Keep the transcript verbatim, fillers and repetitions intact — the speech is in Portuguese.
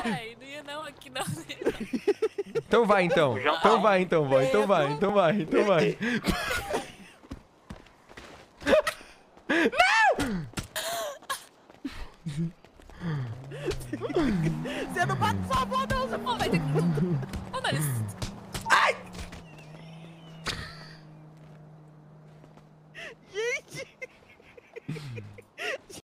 velho. Não ia não aqui, não. Então vai, então. Então vai, então, boy. Então vai, então vai, então vai. Você não bate sua avó, não, você Pô, vai ter que... Ô, mano,